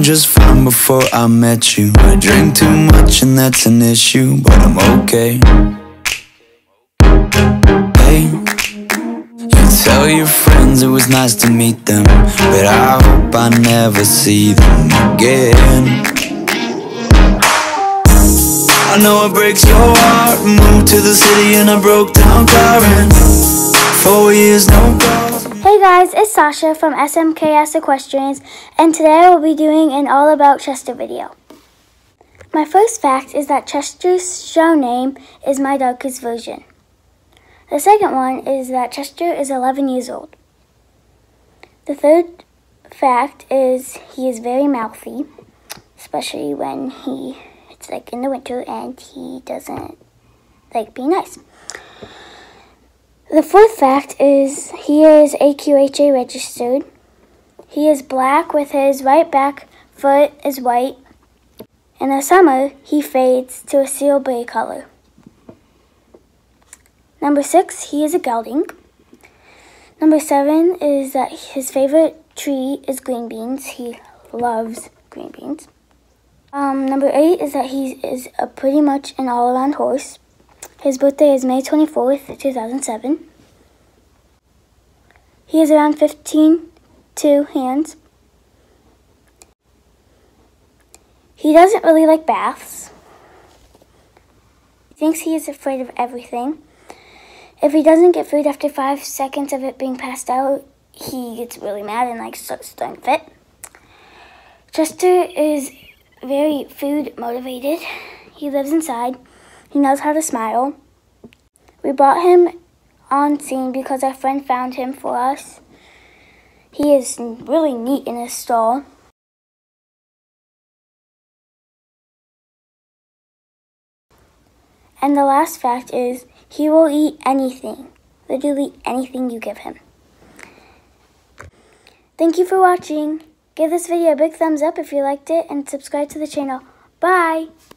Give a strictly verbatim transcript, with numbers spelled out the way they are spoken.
just fine before I met you. I drink too much and that's an issue, but I'm okay. Hey, you tell your friends it was nice to meet them, but I hope I never see them again. I know it breaks your heart. Moved to the city in a broke down car, and four years no calls. Hey guys, it's Sasha from S M K S Equestrians, and today I will be doing an all about Chester video. My first fact is that Chester's show name is My Darkest Version. The second one is that Chester is eleven years old. The third fact is he is very mouthy, especially when he it's like in the winter and he doesn't like being nice. The fourth fact is he is A Q H A registered. He is black with his right back foot is white. In the summer, he fades to a seal gray color. Number six, he is a gelding. Number seven is that his favorite tree is green beans. He loves green beans. Um, number eight is that he is a pretty much an all-around horse. His birthday is May twenty-fourth, two thousand seven. He is around fifteen two hands. He doesn't really like baths. He thinks he is afraid of everything. If he doesn't get food after five seconds of it being passed out, he gets really mad and like starts throwing a fit. Chester is very food motivated. He lives inside. He knows how to smile. We brought him on scene because our friend found him for us. He is really neat in his stall. And the last fact is he will eat anything, literally anything you give him. Thank you for watching. Give this video a big thumbs up if you liked it and subscribe to the channel. Bye!